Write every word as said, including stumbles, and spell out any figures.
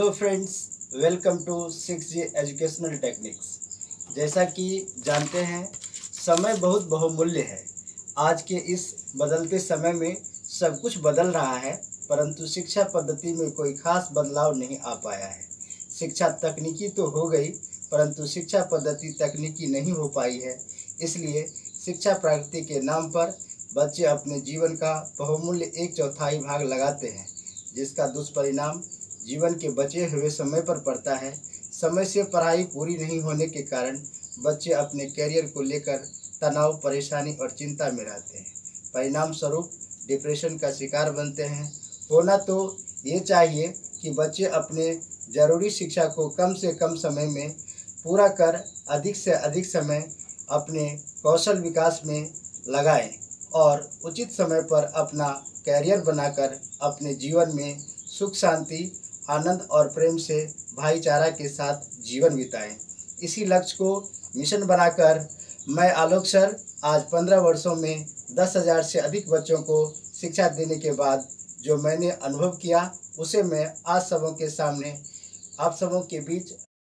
Hello friends, welcome to six G educational techniques. जैसा कि जानते हैं, समय बहुत बहुमूल्य है। आज के इस बदलते समय में सब कुछ बदल रहा है, परंतु शिक्षा पद्धति में कोई खास बदलाव नहीं आ पाया है। शिक्षा तकनीकी तो हो गई, परंतु शिक्षा पद्धति तकनीकी नहीं हो पाई है। इसलिए शिक्षा प्रगति के नाम पर बच्चे अपने जीवन का बहुमूल्य एक चौथाई भाग लगाते हैं, जिसका दुष्परिणाम जीवन के बचे हुए समय पर पड़ता है। समय से पढ़ाई पूरी नहीं होने के कारण बच्चे अपने करियर को लेकर तनाव, परेशानी और चिंता में रहते हैं। परिणाम स्वरूप डिप्रेशन का शिकार बनते हैं। होना तो ये चाहिए कि बच्चे अपने ज़रूरी शिक्षा को कम से कम समय में पूरा कर अधिक से अधिक समय अपने कौशल विकास में लगाएं और उचित समय पर अपना कैरियर बनाकर अपने जीवन में सुख, शांति, आनंद और प्रेम से भाईचारा के साथ जीवन बिताएं। इसी लक्ष्य को मिशन बनाकर मैं आलोक सर आज पंद्रह वर्षों में दस हज़ार से अधिक बच्चों को शिक्षा देने के बाद जो मैंने अनुभव किया, उसे मैं आज सबों के सामने आप सबों के बीच